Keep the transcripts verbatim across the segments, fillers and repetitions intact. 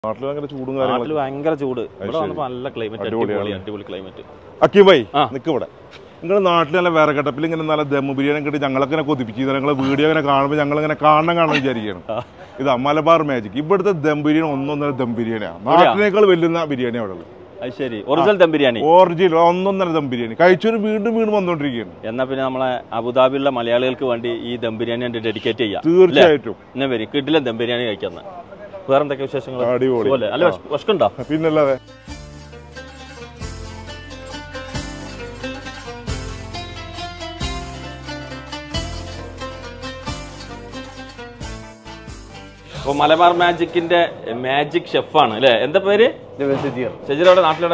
നാട്ടിൽ ഭയങ്കര ചൂടും നാട്ടിൽ ഭയങ്കര ചൂട്. ഇവിടെ വന്നപ്പോൾ നല്ല ക്ലൈമറ്റ്, അടിപൊളി അടിപൊളി ക്ലൈമറ്റ്. അക്കീം ഭായി നിൽക്ക് ഇവിടെ. നിങ്ങളുടെ നാട്ടിൽ നല്ല വിറകട്ടപ്പിൽ ഇങ്ങനെ നല്ല ദം ബിരിയാണി കിട്ടി ഞങ്ങളൊക്കെ ഇങ്ങനെ കൊതിപ്പിച്ചു. നിങ്ങളെ വീഡിയോ ഇങ്ങനെ കാണുമ്പോൾ ഞങ്ങളിങ്ങനെ കാണണം കാണാൻ വിചാരിക്കുകയാണ്. ഇതാ മലബാർ മാജിക്. ഇവിടുത്തെ ദം ബിരിയാണി ഒന്നൊന്നര ദം ബിരിയാണിയാണ്. നാട്ടിനേക്കാൾ വെല്ലുന്ന ബിരിയാണി അവിടെ ഉള്ളത്. ശരി, ഒറിജിനൽ ദം ബിരിയാണി. ഒറിജിനൽ ഒന്നൊന്നര ദം ബിരിയാണി കഴിച്ചൊരു വീണ്ടും വീണ്ടും വന്നുകൊണ്ടിരിക്കുകയാണ്. എന്നാ പിന്നെ നമ്മളെ അബുദാബിയിലുള്ള മലയാളികൾക്ക് വേണ്ടി ഈ ദം ബിരിയാണി ഡെഡിക്കേറ്റ് ചെയ്യാം. തീർച്ചയായിട്ടും എന്നെ വരും കിട്ടില്ല ദം ബിരിയാണി കഴിക്കാന്ന്. വേറെ എന്തൊക്കെ വിശേഷങ്ങൾ? അടിപൊളി. അല്ല വിശക്കുണ്ടോ? പിന്നല്ലാതെ. അപ്പൊ മലബാർ മാജിക്കിന്റെ മാജിക് ഷെഫാണ് അല്ലേ? എന്താ പേര്? ഷജീറോടെ നാട്ടിലൂടെ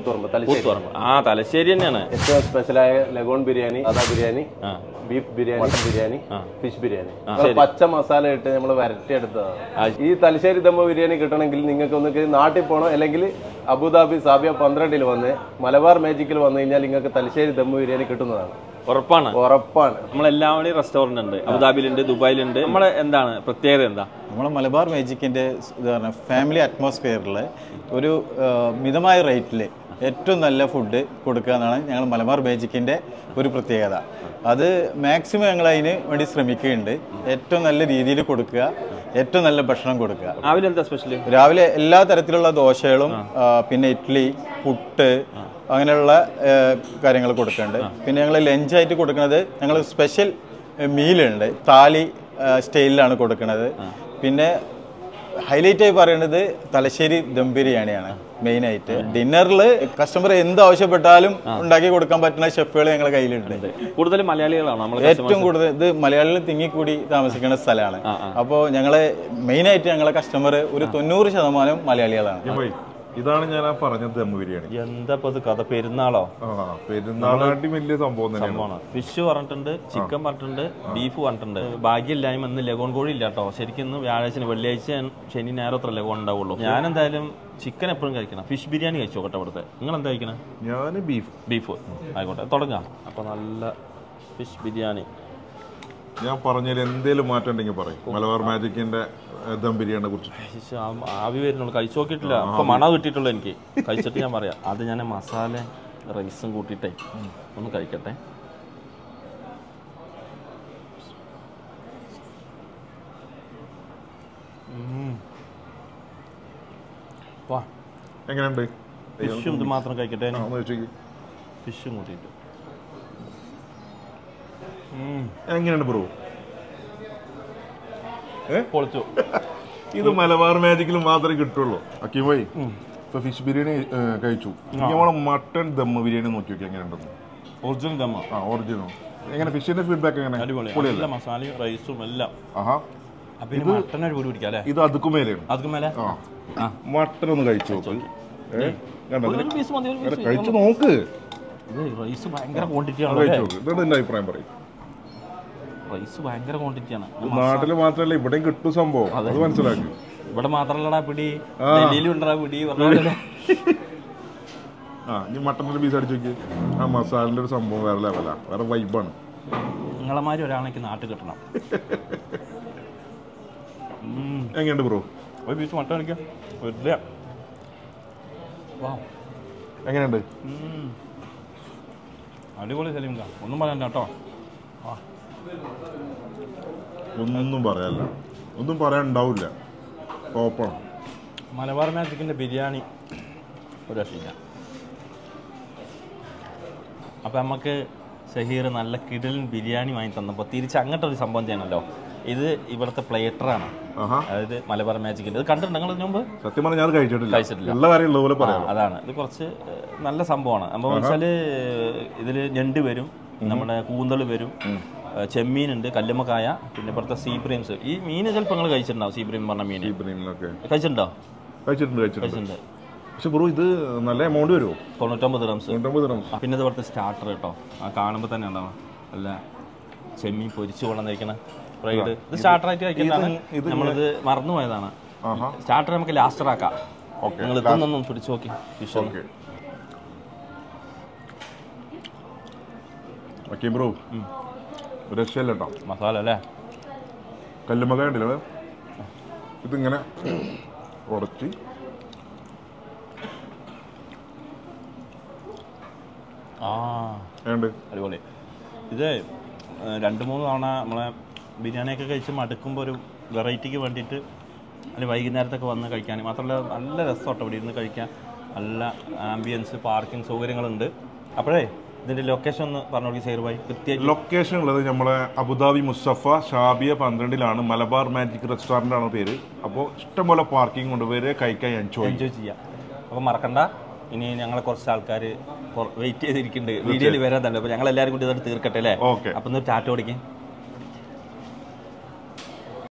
ആ തലശ്ശേരി തന്നെയാണ്. ഏറ്റവും സ്പെഷ്യലായ ലഗോൺ ബിരിയാണി, സാദാ biryani, beef biryani, mutton biryani, fish biryani പച്ച മസാല ഇട്ട് നമ്മൾ വരട്ടിയെടുത്തതാണ്. ഈ തലശ്ശേരി ദമ്മ ബിരിയാണി കിട്ടണമെങ്കിൽ നിങ്ങൾക്ക് ഒന്നുകിൽ നാട്ടിൽ പോകണം, അല്ലെങ്കിൽ അബുദാബി സാബിയ പന്ത്രണ്ടിൽ വന്ന് മലബാർ മാജിക്കിൽ വന്നു കഴിഞ്ഞാൽ നിങ്ങൾക്ക് തലശ്ശേരി ദമ്മ ബിരിയാണി കിട്ടുന്നതാണ്. ഉറപ്പാണ് ഉറപ്പാണ്. നമ്മളെല്ലാവരുടെയും റെസ്റ്റോറന്റ് ഉണ്ട്, അബുദാബിയിലുണ്ട്, ദുബായിലുണ്ട്. നമ്മളെ എന്താണ് പ്രത്യേകത? എന്താ നമ്മളെ മലബാർ മാജിക്കിൻ്റെ ഫാമിലി അറ്റ്മോസ്ഫിയറിൽ ഒരു മിതമായ റേറ്റിൽ ഏറ്റവും നല്ല ഫുഡ് കൊടുക്കുക എന്നാണ് ഞങ്ങൾ മലബാർ മാജിക്കിൻ്റെ ഒരു പ്രത്യേകത. അത് മാക്സിമം ഞങ്ങൾ അതിന് വേണ്ടി ശ്രമിക്കുന്നുണ്ട്. ഏറ്റവും നല്ല രീതിയിൽ കൊടുക്കുക, ഏറ്റവും നല്ല ഭക്ഷണം കൊടുക്കുക. രാവിലെ എന്താ സ്പെഷ്യൽ? രാവിലെ എല്ലാ തരത്തിലുള്ള ദോശകളും പിന്നെ ഇഡ്ഡലി, പുട്ട് അങ്ങനെയുള്ള കാര്യങ്ങൾ കൊടുക്കുന്നുണ്ട്. പിന്നെ ഞങ്ങൾ ലഞ്ചായിട്ട് കൊടുക്കുന്നത് ഞങ്ങൾ സ്പെഷ്യൽ മീലുണ്ട്, താലി സ്റ്റൈലിലാണ് കൊടുക്കുന്നത്. പിന്നെ ഹൈലൈറ്റ് ആയി പറയുന്നത് തലശ്ശേരി ദം ബിരിയാണിയാണ് മെയിനായിട്ട്. ഡിന്നറിൽ കസ്റ്റമർ എന്ത് ആവശ്യപ്പെട്ടാലും ഉണ്ടാക്കി കൊടുക്കാൻ പറ്റുന്ന ഷെഫുകൾ ഞങ്ങളുടെ കയ്യിലുണ്ട്. കൂടുതൽ മലയാളികളാണ് ഏറ്റവും കൂടുതൽ. ഇത് മലയാളികൾ തിങ്ങിക്കൂടി താമസിക്കുന്ന സ്ഥലമാണ്. അപ്പോൾ ഞങ്ങളെ മെയിനായിട്ട് ഞങ്ങളെ കസ്റ്റമർ ഒരു തൊണ്ണൂറ് ശതമാനം മലയാളികളാണ്. ഇതാണ് ഞാൻ ആ പറഞ്ഞത് ദം ബിരിയാണി. എന്താ കഥ? പെരുന്നാളോ? പെരുന്നാളാട്ടി വലിയ സംഭവമാണ്. ഫിഷ് പറഞ്ഞിട്ടുണ്ട്, ചിക്കൻ പറഞ്ഞിട്ടുണ്ട്, ബീഫ് പറഞ്ഞിട്ടുണ്ട്. ഭാഗ്യമില്ലായ്മ ഇന്ന് ലഗോൺ കോഴി ഇല്ല കേട്ടോ. ശരിക്കും ഇന്ന് വ്യാഴാഴ്ച, വെള്ളിയാഴ്ച, ശനി ഞായർ അത്ര ലഗോൺ ഉണ്ടാവുള്ളൂ. ഞാൻ എന്തായാലും ചിക്കൻ എപ്പോഴും കഴിക്കണം. ഫിഷ് ബിരിയാണി കഴിച്ചു നോക്കട്ടെ ഇവിടുത്തെ. നിങ്ങൾ എന്താ കഴിക്കണം? ഞാൻ ബീഫ്. ബീഫ് ആയിക്കോട്ടെ, തുടങ്ങാം. അപ്പൊ നല്ല ഫിഷ് ബിരിയാണി. ഞാൻ പറഞ്ഞാൽ എന്തേലും മാറ്റം ഉണ്ടെങ്കിൽ പറയും. മലബാർ മാജിക്കിന്റെ ദം ബിരിയാണിയെ കുറിച്ച് ആവി വരുന്നുള്ളൂ, കഴിച്ചു നോക്കിയിട്ടില്ല. അപ്പൊ മണ കിട്ടിയിട്ടുള്ളൂ എനിക്ക്. കഴിച്ചിട്ട് ഞാൻ പറയാം. അത് ഞാൻ മസാല റൈസും കൂട്ടിയിട്ടേ ഒന്ന് കഴിക്കട്ടെ. എങ്ങനെയുണ്ട്? ഫിഷും ഇത് മാത്രം കഴിക്കട്ടെ. ഫിഷും കൂട്ടിയിട്ട് എങ്ങനെയുണ്ട് ബ്രോ? പൊളിച്ചു. ഇത് മലബാർ മാജിക്കിൽ മാത്രമേ കിട്ടുള്ളൂ. അക്കീം ഭായി ഇപ്പൊ ഫിഷ് ബിരിയാണി കഴിച്ചു. നമ്മളെ മട്ടൺ ദമ്മ ബിരിയാണി നോക്കി നോക്കി എങ്ങനെയുണ്ടെന്ന്. ഒറിജിനൽ ദമ്മ. ആ ഒറിജിനൽ. എങ്ങനെ ഫിഷിന്റെ ഫീഡ്ബാക്ക് എങ്ങനെ? അടിപൊളി. മസാലയും റൈസും എല്ലാം. ആഹാ. മട്ടൺ ഒരു പൊടി പിടിക്കാം അല്ലേ? ഇത് അതുക്കും മേലെയാണ്. അതുക്കും മേലെ മട്ടൺ ഒന്ന് കഴിച്ചു നോക്ക്. കഴിച്ചു നോക്ക്. റൈസ് ഭയങ്കര ക്വാണ്ടിറ്റി ആണ്. കഴിച്ചു നോക്ക്. ഇതാണ് എന്റെ അഭിപ്രായം പറയും. റൈസ് ഭയങ്കര ക്വാണ്ടിറ്റി ആണ്. നാട്ടില് മാത്രല്ല ഇവിടെയും കിട്ടും സംഭവം. അത് മനസ്സിലാക്കി. ഇവിടെ മാത്രല്ലടാ പിടി, ഡൽഹിയിലും ഉണ്ടടാ പിടി. ആ ഇനി മട്ടൻ്റെ പീസ് അടിച്ചു നോക്കി. ആ മസാലയുടെ ഒരു സംഭവം വേറെ ലെവലാ, വേറെ വൈബാണ്. നിങ്ങളമാരി ഒരാളേക്ക് നാട്ടിൽ കിട്ടണം. എങ്ങനെയുണ്ട് ബ്രോ? ഒരു പീസ് മട്ടൻ അടിക്കാം. എങ്ങനെയുണ്ട്? അടിപൊളി സലീം. ഒന്നും പറയണ്ട കേട്ടോ. ഒന്നും പറയാല്ല, ഒന്നും പറയാൻ ഉണ്ടാവില്ല. ടോപ്പാണ് മലബാർ മാജിക്കിന്റെ ബിരിയാണി. ഒരു രക്ഷയില്ല. അപ്പം നമുക്ക് ഷഹീർ നല്ല കിടലൻ ബിരിയാണി വാങ്ങി തന്നപ്പോൾ തിരിച്ച് അങ്ങോട്ട് ഒരു സംഭവം ചെയ്യണമല്ലോ. ഇത് ഇവിടുത്തെ പ്ലേറ്ററാണ്, അതായത് മലബാർ മാജിക്കിന്റെ. ഇത് കണ്ടിട്ടുണ്ട് നിങ്ങൾ ഇതിനു മുമ്പ്? സത്യം പറഞ്ഞാൽ ഞാൻ കഴിച്ചിട്ടില്ല. കഴിച്ചിട്ടില്ല. അതാണ്. ഇത് കുറച്ച് നല്ല സംഭവമാണ്. സംഭവം വെച്ചാൽ ഇതിൽ ഞണ്ട് വരും, നമ്മുടെ കൂന്തൾ വരും, ചെമ്മീനുണ്ട്, കല്ലുമ്മക്കായ, പിന്നെ ഇവിടുത്തെ സീ ബ്രീംസ്. ഈ മീൻ ചിലപ്പോൾ നിങ്ങൾ കഴിച്ചിട്ടുണ്ടാവും. സീ ബ്രീം പറഞ്ഞ മീൻ കഴിച്ചിട്ടുണ്ടോ? കഴിച്ചിട്ടുണ്ട് കഴിച്ചിട്ടുണ്ട് പക്ഷെ ബ്രോ ഇത് നല്ല എമൗണ്ട് വരുമോ? തൊണ്ണൂറ്റൊമ്പത് റംസ്. തൊണ്ണൂറ്റൊമ്പത് റംസ്. പിന്നെ ഇത് ഇവിടുത്തെ സ്റ്റാർട്ടർ കേട്ടോ. ആ കാണുമ്പോൾ തന്നെ ഉണ്ടാവും നല്ല ചെമ്മീൻ പൊരിച്ചു കൊണ്ടുവന്നിരിക്കണ ഫ്രൈഡ്. ഇത് സ്റ്റാർട്ടറായിട്ട് കഴിക്കുന്നതാണ്. നമ്മളിത് മറന്നു പോയതാണ്. സ്റ്റാർട്ടർ നമുക്ക് ലാസ്റ്റർ ആക്കാം. നിങ്ങൾ ഇതൊന്നും പിടിച്ചു നോക്കി ഫിഷ്. ഓക്കെ ബ്രോ, രക്ഷയല്ല കേട്ടോ മസാല അല്ലേ? കല്ലുമ്മക്കായ ഉണ്ടല്ലോ, ഇതിങ്ങനെ ഉടച്ച് ആ അടിപൊളി. ഇത് രണ്ട് മൂന്ന് തവണ നമ്മളെ ബിരിയാണിയൊക്കെ കഴിച്ച് മടുക്കുമ്പോൾ ഒരു വെറൈറ്റിക്ക് വേണ്ടിയിട്ട് അല്ലെങ്കിൽ വൈകുന്നേരത്തൊക്കെ വന്ന് കഴിക്കാൻ മാത്രമല്ല നല്ല രസമാട്ടോ ഇവിടെ ഇരുന്ന് കഴിക്കാൻ. നല്ല ആംബിയൻസ്, പാർക്കിംഗ് സൗകര്യങ്ങളുണ്ട്. അപ്പോഴേ ഇതിൻ്റെ ലൊക്കേഷൻ ഒന്ന് പറഞ്ഞു കൊടുക്കി സൈർ ഭായി കൃത്യമായിട്ട്. ലൊക്കേഷൻ ഉള്ളത് നമ്മളെ അബുദാബി മുസ്തഫ ഷാബിയ പന്ത്രണ്ടിലാണ്. മലബാർ മാജിക് റെസ്റ്റോറൻ്റ് ആണ് പേര്. അപ്പോൾ ഇഷ്ടംപോലെ പാർക്കിംഗ് കൊണ്ട് വരെ കഴിക്കാൻ എൻജോയ് എൻജോയ് ചെയ്യാം. അപ്പോൾ മറക്കണ്ട, ഇനി ഞങ്ങളെ കുറച്ച് ആൾക്കാർ വെയിറ്റ് ചെയ്തിരിക്കുന്നുണ്ട് വീഡിയോയിൽ വരാൻ തന്നെ. അപ്പോൾ ഞങ്ങൾ എല്ലാവരും കൂടി ഇതായിട്ട് തീർക്കട്ടെ അല്ലേ? ഓക്കെ. അപ്പം ഒന്ന് ടാറ്റ ഓടിക്കും.